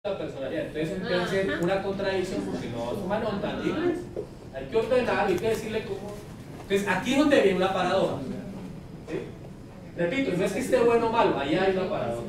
la personalidad. Entonces empieza a ser una contradicción porque no es humano, tan libres. Hay que ordenar, hay que decirle cómo. Entonces aquí es donde viene una paradoja. ¿Sí? Repito, no es que esté bueno o malo, ahí hay una paradoja.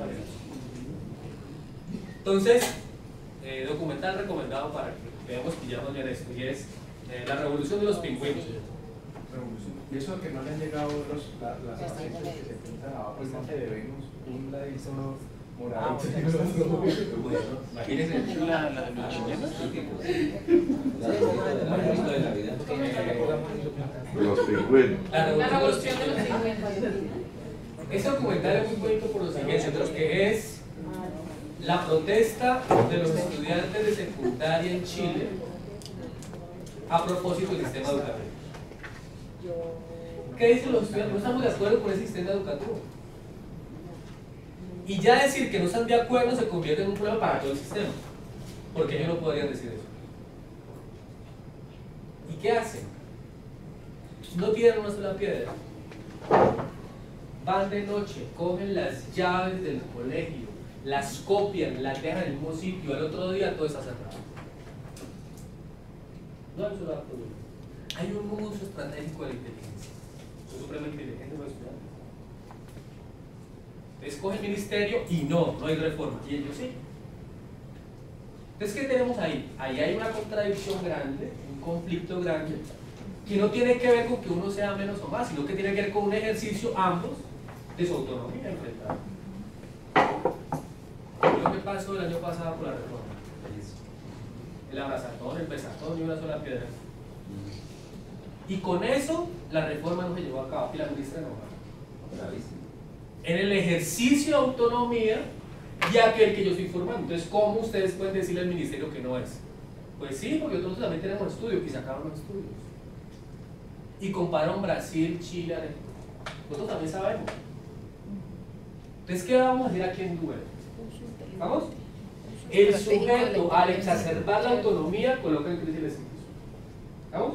Entonces, documental recomendado para que veamos que ya no viene esto, y es La revolución de los pingüinos. Y eso que no le han llegado las aceites que se pintan abajo el monte de Venus, un ladito morado. Imagínense la chilena. Los pingüinos. La revolución de los pingüinos. Ese documental es muy bonito por lo siguiente, que es la protesta de los estudiantes de secundaria en Chile a propósito del sistema educativo. ¿Qué dicen los estudiantes? No estamos de acuerdo con ese sistema educativo. Y ya decir que no están de acuerdo se convierte en un problema para todo el sistema, porque ellos no podrían decir eso. ¿Y qué hacen? No tienen una sola piedra. Van de noche, cogen las llaves del colegio, las copian, las dejan en el mismo sitio, al otro día todo está cerrado. No hay un solo problema. Hay un uso estratégico de la inteligencia. Son supremamente inteligentes los estudiantes. Escoge el ministerio y no hay reforma. Y ellos sí. Entonces, ¿qué tenemos ahí? Ahí hay una contradicción grande, un conflicto grande, que no tiene que ver con que uno sea menos o más, sino que tiene que ver con un ejercicio, ambos, de su autonomía enfrentada. Lo que pasó el año pasado con la reforma. El abrazatón, el besatón y una sola piedra. Y con eso, la reforma no se llevó a cabo. Y la ministra enojada. En el ejercicio de autonomía y aquel que yo estoy formando. Entonces, ¿cómo ustedes pueden decirle al ministerio que no es? Pues sí, porque nosotros también tenemos estudios y sacaron los estudios. Y compararon Brasil, Chile, Argentina. Nosotros también sabemos. Entonces, ¿qué vamos a decir aquí en Google? ¿Vamos? El sujeto, al exacerbar la autonomía, coloca en crisis la institución. ¿Vamos?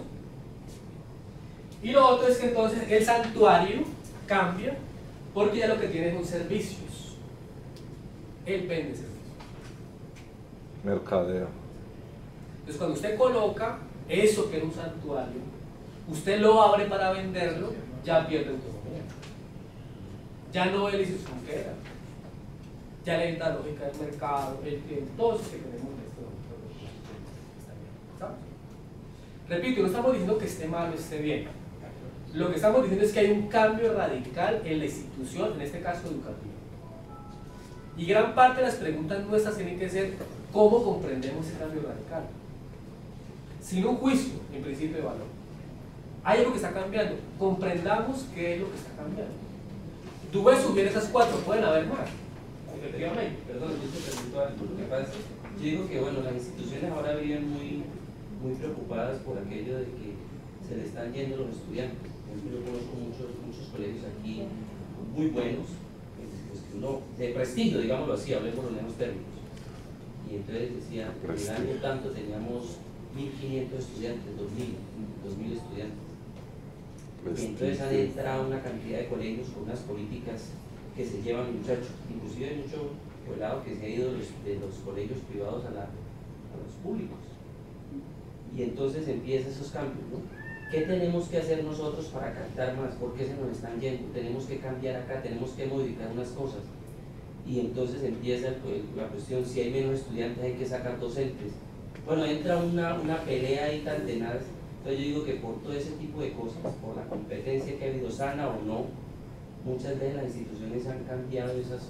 Y lo otro es que entonces el santuario cambia porque ya lo que tiene son servicios. Él vende servicios. Mercadeo. Entonces cuando usted coloca eso que era un santuario, usted lo abre para venderlo, ya pierde autonomía. Ya no es la institución que era. Ya le entra la lógica del mercado, el tiempo, todo eso que tenemos en este momento. ¿Estamos? Repito, no estamos diciendo que esté mal o esté bien. Lo que estamos diciendo es que hay un cambio radical en la institución, en este caso educativa. Y gran parte de las preguntas nuestras tienen que ser cómo comprendemos ese cambio radical. Sin un juicio, en principio de valor. Hay algo que está cambiando. Comprendamos qué es lo que está cambiando. Tú ves subir esas cuatro, pueden haber más. Efectivamente. Perdón, yo te pregunto algo. Lo que pasa es que yo digo que bueno, las instituciones ahora viven muy preocupadas por aquello de que se le están yendo los estudiantes. Yo conozco muchos colegios aquí muy buenos, pues, de prestigio, digámoslo así, hablemos en los términos. Y entonces decía, en el año tanto teníamos 1.500 estudiantes, 2.000 estudiantes. Y entonces han entrado una cantidad de colegios con unas políticas que se llevan muchachos. Inclusive hay mucho pelado que se ha ido de los colegios privados a los públicos. Y entonces empiezan esos cambios, ¿no? ¿Qué tenemos que hacer nosotros para captar más? ¿Por qué se nos están yendo? Tenemos que cambiar acá, tenemos que modificar unas cosas. Y entonces empieza la cuestión, si hay menos estudiantes hay que sacar docentes. Bueno, entra una pelea ahí tan tenaz. Entonces yo digo que por todo ese tipo de cosas, por la competencia que ha habido, sana o no, muchas veces las instituciones han cambiado esos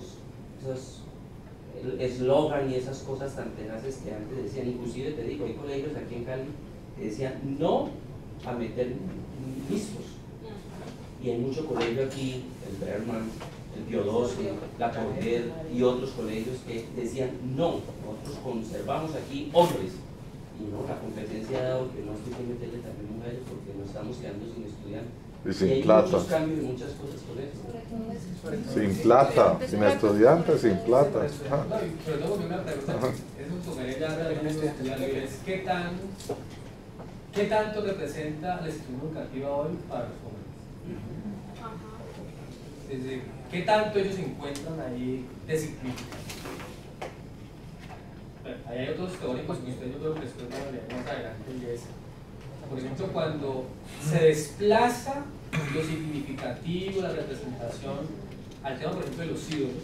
eslogan y esas cosas tan tenaces que antes decían. Inclusive te digo, hay colegios aquí en Cali que decían no a meter mismos. Y hay mucho colegio aquí, el Berman, el Biodosio, la Corder y otros colegios que decían no, nosotros conservamos aquí hombres. Y no, la competencia ha dado que no estoy que meterle también mujeres porque nos estamos quedando sin estudiantes. Y sin hay plata. Muchos cambios y muchas cosas con eso. Sin plata, sin estudiantes, sin plata. No, y sobre todo porque una pregunta, eso tomaría ya realmente estudiantes, es ¿qué tanto representa la institución educativa hoy para los jóvenes? Es decir, ¿qué tanto ellos se encuentran ahí designificados? ahí hay otros teóricos que usted yo creo que después van a leer más adelante, y es, por ejemplo, cuando se desplaza lo significativo, la representación, al tema, por ejemplo, de los ídolos.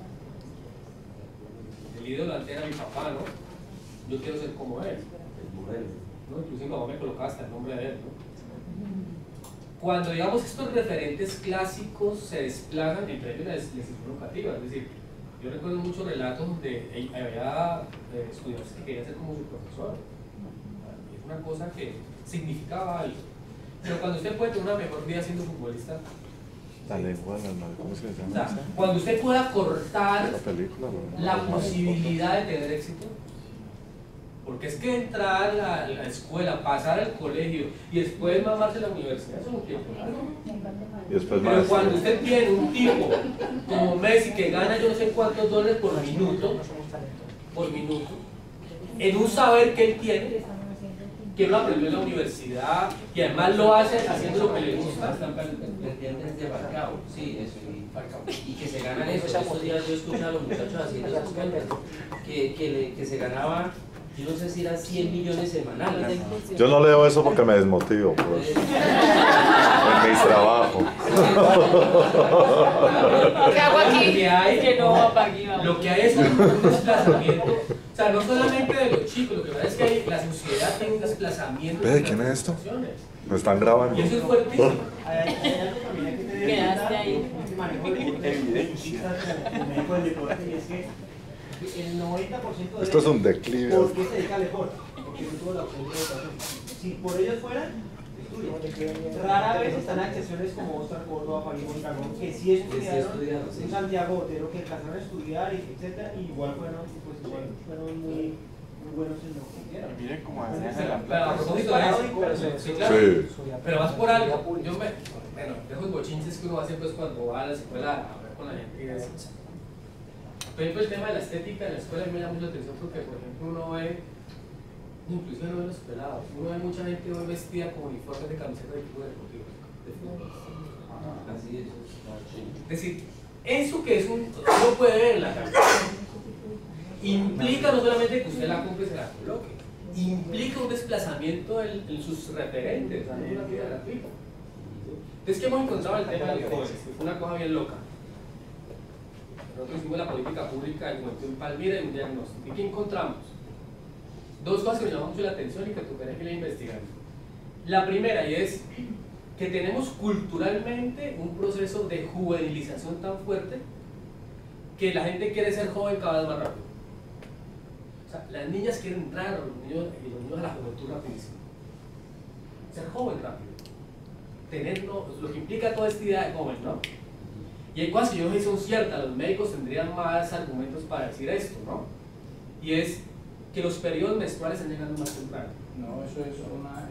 El ídolo antes era mi papá, ¿no? Yo quiero ser como él. El modelo. ¿No? Incluso mi papá me colocaba hasta el nombre de él, ¿no? Cuando, digamos, estos referentes clásicos se desplazan, entre ellos la disciplina educativa, es decir, yo recuerdo muchos relatos donde había estudiantes que querían ser como su profesor. Es una cosa que significaba algo. Pero cuando usted puede tener una mejor vida siendo futbolista, La lengua, ¿cómo se o llama? sea, cuando usted pueda cortar La película, ¿no? la posibilidad de tener éxito, porque es que entrar a la escuela, pasar al colegio y después mamarse a la universidad, eso es un tiempo largo. Y después Pero más. cuando usted tiene un tipo como Messi que gana yo no sé cuántos dólares por minuto, en un saber que él tiene, que lo aprendió en la universidad y además lo hace haciendo lo que le gusta. ¿Me entiendes? De Falcao, sí, eso. Y que se ganan eso. Estos días yo escuché a los muchachos haciendo esas cuentas, que se ganaba, yo no sé si eran 100 millones semanales. Yo no leo eso porque me desmotivo, pues. En mis trabajos. ¿Qué hago aquí? Lo que hay es un desplazamiento, o sea, no solamente de los chicos, lo que pasa es que la sociedad tiene un desplazamiento. Ve, ¿quién es esto? Me están grabando. Y eso es fuertísimo. Quedaste ahí. El 90% de Esto es un declive. ¿por qué se dedica al deporte? Porque no tuvo la opción de educación. Si por ellos fueran, estudian. Rara vez están accesiones como Oscar Córdoba, Fabián Mondragón, que sí estudiaron, un Santiago Botero que alcanzaron a estudiar, etc. Y igual fueron muy buenos en lo que hicieron. Miren cómo Pero a propósito de eso, sí, claro, Sí. pero vas por algo. Bueno, esos bochinches que uno hace pues cuando va a la escuela a hablar con la gente y eso. Por ejemplo, el tema de la estética en la escuela a mí me llama mucha atención porque, por ejemplo, uno ve, inclusive no ve los pelados, uno ve mucha gente hoy vestida con uniformes de camiseta de equipo deportivo, de fútbol. Así es. Es decir, eso que es uno puede ver en la camiseta, implica no solamente que usted la compre y se la coloque, implica un desplazamiento en sus referentes, o sea, no es una vida gratuita. Entonces, ¿qué hemos encontrado en el tema de los jóvenes? Que fue una cosa bien loca. Nosotros hicimos la política pública de juventud en Palmira y un diagnóstico. ¿Y qué encontramos? Dos cosas que me llaman mucho la atención y que tocaré que la investigando. La primera, y es que tenemos culturalmente un proceso de juvenilización tan fuerte que la gente quiere ser joven cada vez más rápido. O sea, las niñas quieren entrar, los niños a la juventud rapidísimo. Ser joven rápido. Tener lo que implica toda esta idea de joven, ¿no? Y hay cosas que yo no sé si son ciertas, los médicos tendrían más argumentos para decir esto, ¿no? Y es que los periodos menstruales están llegando más temprano. No, eso es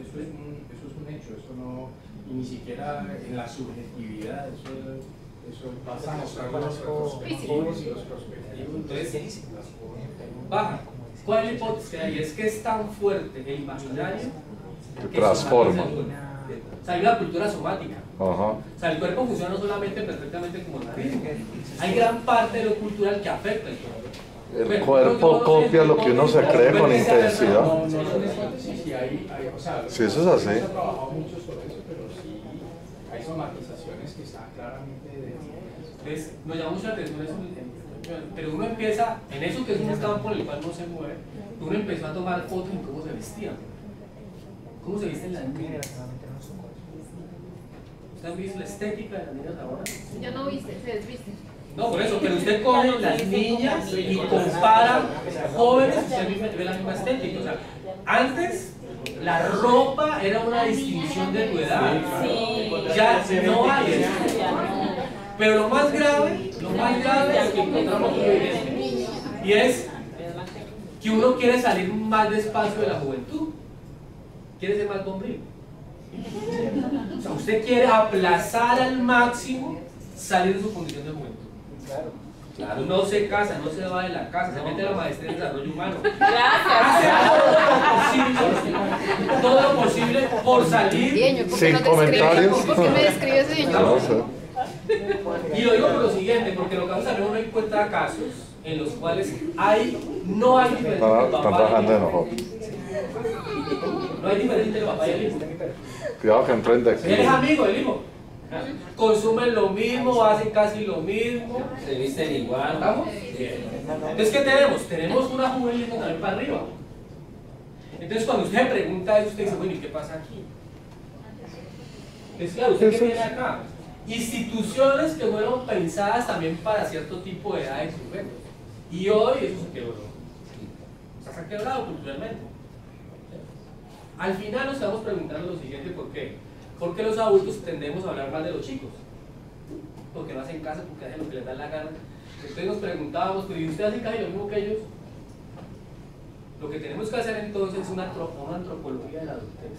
un hecho, eso no, y ni siquiera en la subjetividad, eso pasa a mostrar los jóvenes y los prospectivos. Entonces, baja. ¿Cuál es la hipótesis que hay? Es que es tan fuerte el imaginario que Transforma. o sea, hay una cultura somática. Ajá. O sea, el cuerpo funciona no solamente perfectamente como el ritmo. Hay gran parte de lo cultural que afecta el cuerpo. El cuerpo copia lo que uno se cree con intensidad. No son hipótesis y o sea, Sí, eso es así. Se ha trabajado mucho sobre eso, pero sí hay somatizaciones que están claramente definidas. Entonces, nos llama mucho la atención eso, pero uno empieza, en eso que es un campo en el cual no se mueve, uno empezó a tomar fotos de cómo se vestían. ¿Cómo se visten las niñas? ¿Ustedes han visto la estética de las niñas ahora? Ya no viste, se desviste. No, por eso, pero usted coge las niñas y compara jóvenes, usted ve la misma estética. O sea, antes la ropa era una distinción de tu edad. Ya no hay eso. Pero lo más grave es que encontramos hoy en día. Y es que uno quiere salir más despacio de la juventud. Quiere ser más bombril. O sea, usted quiere aplazar al máximo salir de su condición de juventud. Claro, no se casa, no se va de la casa, se mete a la maestría en desarrollo humano. Gracias. Hace todo lo posible por salir. Dieño, ¿por qué Sin no te describes? comentarios. ¿Por qué me describes, Dieño? No sé. Y lo digo por lo siguiente, porque lo que vamos a ver, uno encuentra casos en los cuales no hay diferencia entre el Están papá y trabajando el en hijo. nosotros. No hay diferencia entre el papá y el hijo. Cuidado que entren de Él es aquí. amigo del hijo. Consumen lo mismo, hacen casi lo mismo. Se visten igual. ¿Estamos? Entonces, ¿qué tenemos? Tenemos una juvenil también para arriba. Entonces, cuando usted me pregunta eso, usted dice, bueno, ¿y qué pasa aquí? Entonces, claro, ¿usted qué tiene acá? Instituciones que fueron pensadas también para cierto tipo de edades y sujetos. Y hoy eso se quebró. O sea, se ha quebrado culturalmente. Al final nos estamos preguntando lo siguiente, ¿por qué? Porque los adultos tendemos a hablar mal de los chicos. Porque no hacen caso, porque hacen lo que les da la gana. Entonces nos preguntábamos, pero ¿y usted hace casi lo mismo que ellos? Lo que tenemos que hacer entonces es una antropología de la adultez.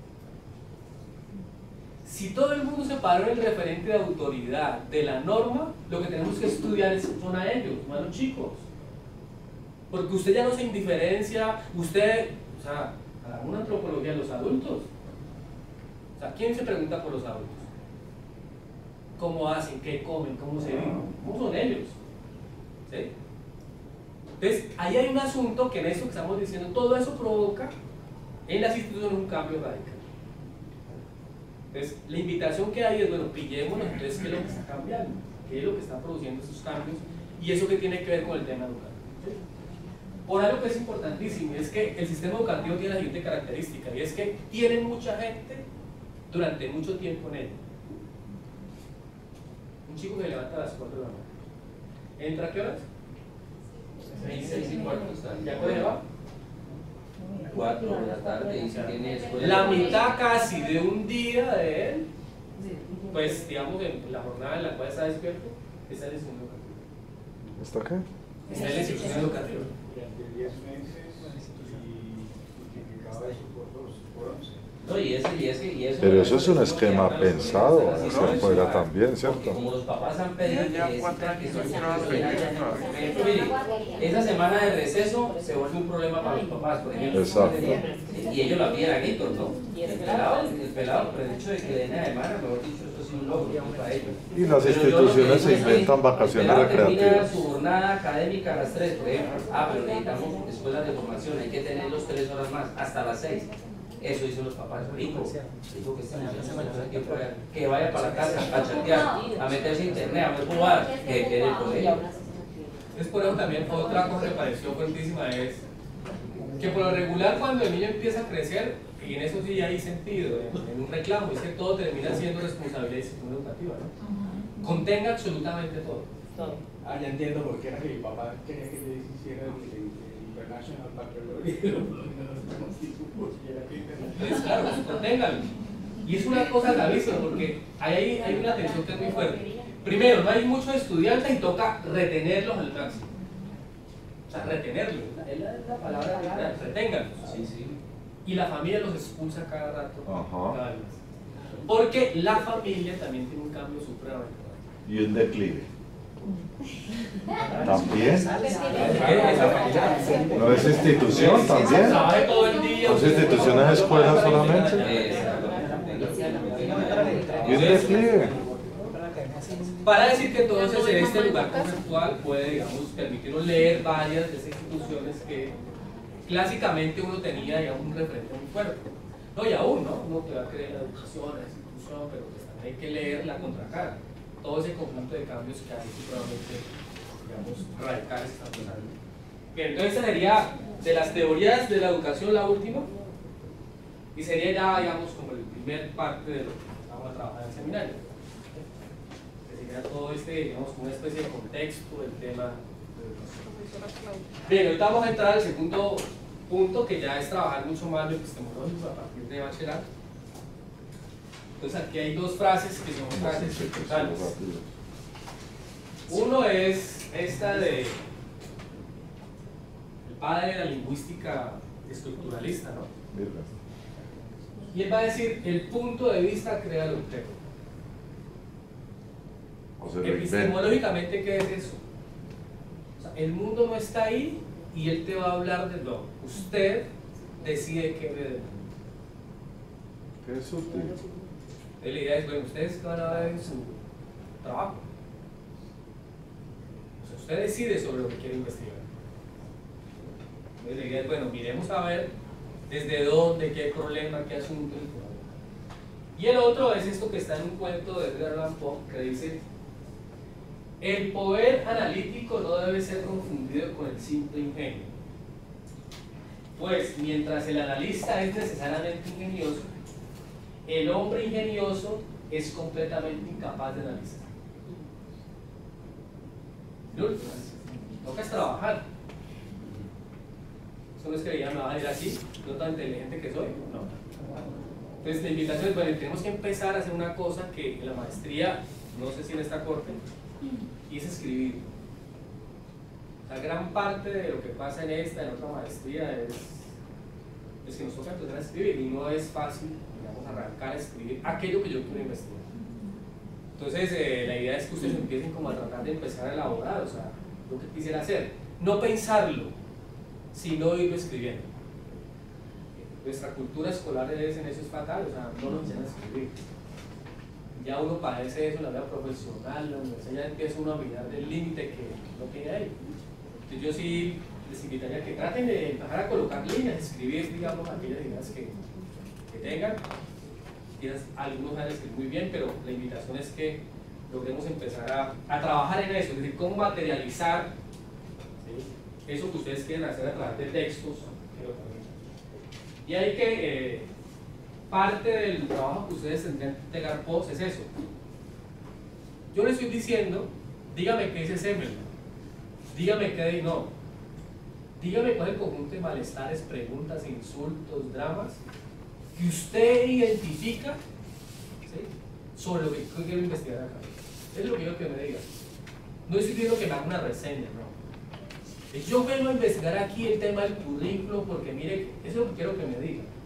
Si todo el mundo se paró en el referente de autoridad de la norma, lo que tenemos que estudiar son a ellos, no a los chicos. Porque usted ya no se indiferencia, usted, o sea, haga una antropología de los adultos. O sea, ¿quién se pregunta por los adultos? ¿Cómo hacen? ¿Qué comen? ¿Cómo se viven? ¿Cómo son ellos? ¿Sí? Entonces, ahí hay un asunto que en eso que estamos diciendo, todo eso provoca en las instituciones un cambio radical. Entonces, la invitación que hay es, bueno, pillémonos, entonces, ¿qué es lo que está cambiando? ¿Qué es lo que está produciendo esos cambios? Y eso que tiene que ver con el tema educativo. ¿Sí? Por algo que es importantísimo, es que el sistema educativo tiene la siguiente característica, y es que tienen mucha gente durante mucho tiempo en él. Un chico que levanta a las 4 de la mañana. ¿Entra a qué horas? 6:15 está. ¿Ya puede llevar? 4 de la tarde y si tiene escuela. La mitad casi de un día de él, pues digamos en la jornada en la cual está despierto, está en la institución educativa. ¿Está qué? Está en la institución educativa. Durante 10 meses y multiplicaba eso por 11. No, y eso. Pero eso es un esquema pensado hacia afuera también, ¿cierto? Como los papás han pedido que son Mire, esa semana de receso se vuelve un problema para los papás, por ejemplo. Exacto. Y ellos la piden a gritos, ¿no? El pelado, por el hecho de que le den a semana, mejor dicho, esto es un logro para ellos. Y las instituciones se inventan vacaciones Termina recreativas. su jornada académica a las 3, por ejemplo. Pero necesitamos escuelas de formación, hay que tenerlos 3 horas más, hasta las 6. Eso dicen los papás. Hijo que este muchacho que vaya para la casa a chatear, a meterse a internet, a ver jugar, que quede con ellos. Es por eso también otra cosa que me pareció fuertísima es que por lo regular cuando el niño empieza a crecer, y en eso sí hay sentido, en un reclamo, es que todo termina siendo responsabilidad de la institución educativa, ¿no? Contenga absolutamente todo. Ah, ya entiendo por qué era que mi papá quería que yo hiciera el International Baccalaureate. Entonces, claro, conténganlo. Y es una cosa gravísima porque hay una tensión que es muy fuerte. Primero, no hay muchos estudiantes y toca retenerlos al máximo. O sea, retenerlos, es la palabra literal, reténganlos. Sí, sí. Y la familia los expulsa cada rato, Ajá. cada vez. Porque la familia también tiene un cambio supremamente. Y un declive. ¿También? ¿No es institución también? Trabaje todo el día. ¿No es instituciones escuelas solamente? ¿Y un declive? Para decir que entonces en este lugar conceptual puede, digamos, permitirnos leer varias de esas instituciones que clásicamente uno tenía, digamos, un referente muy fuerte. No, y aún, ¿no? Uno te va a creer en la educación, la institución, pero pues también hay que leer la contracara. Todo ese conjunto de cambios que hay seguramente, digamos, radicales están pasando. Bien, entonces esta sería de las teorías de la educación la última, y sería ya, digamos, como el primer parte de lo que vamos a trabajar en el seminario. Que sería todo digamos, una especie de contexto del tema de educación. Bien, ahorita vamos a entrar al segundo punto, que ya es trabajar mucho más lo epistemológico a partir de bachillerato. Entonces aquí hay dos frases que son frases importantes. Uno es esta de el padre de la lingüística estructuralista, ¿no? Y él va a decir, el punto de vista crea el objeto. Epistemológicamente, ¿qué es eso? O sea, el mundo no está ahí y él te va a hablar de lo. Usted decide qué ve del mundo. Qué sutil. La idea es, bueno, ustedes van a ver en su trabajo. Usted decide sobre lo que quiere investigar. Entonces la idea es, bueno, miremos a ver desde dónde, qué problema, qué asunto. Y el otro es esto que está en un cuento de Edgar Allan Poe que dice: el poder analítico no debe ser confundido con el simple ingenio. Pues mientras el analista es necesariamente ingenioso, el hombre ingenioso es completamente incapaz de analizar. Toca trabajar. Eso no es que ya me va a ir así, no tan inteligente que soy. No. Entonces la invitación es, bueno, tenemos que empezar a hacer una cosa que en la maestría, no sé si en esta corte, y es escribir. La gran parte de lo que pasa en esta, en otra maestría, es que nos toca empezar a escribir y no es fácil, digamos, arrancar a escribir aquello que yo quiero investigar. Entonces la idea es que ustedes empiecen como a tratar de empezar a elaborar, o sea, lo que quisiera hacer, no pensarlo, sino irlo escribiendo. Nuestra cultura escolar en eso es fatal, o sea, no nos enseñan a escribir. Ya uno padece eso en la vida profesional, la universidad ya empieza uno a mirar del límite que no tiene ahí. Entonces yo sí les invitaría a que traten de empezar a colocar líneas, escribir, digamos, aquellas ideas que tengan. Algunos van a escribir muy bien, pero la invitación es que logremos empezar a trabajar en eso, es decir, cómo materializar, ¿sí?, eso que ustedes quieren hacer a través de textos. Y hay que, parte del trabajo que ustedes tendrían que entregar post es eso. Yo le estoy diciendo, dígame qué dice Semmelweis, dígame qué no, dígame cuál es el conjunto de malestares, preguntas, insultos, dramas que usted identifica, ¿sí?, sobre lo que yo quiero investigar acá. Es lo que quiero que me diga. No estoy pidiendo que me haga una reseña, no. Yo vengo a investigar aquí el tema del currículo porque mire, eso es lo que quiero que me diga.